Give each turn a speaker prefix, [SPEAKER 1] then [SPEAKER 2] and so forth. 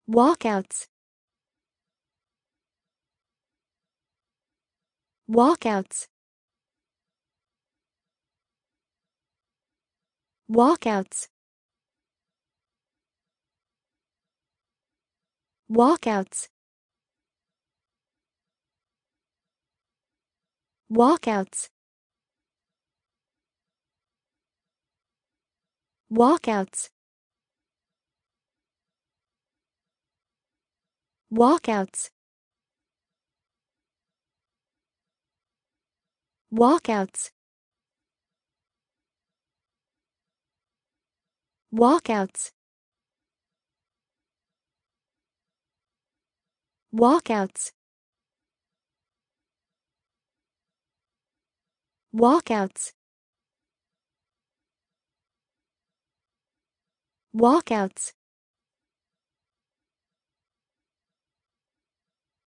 [SPEAKER 1] Walkouts. Walkouts. Walkouts. Walkouts. Walkouts. Walkouts. Walkouts. Walkouts. Walkouts. Walkouts. Walkouts. Walkouts.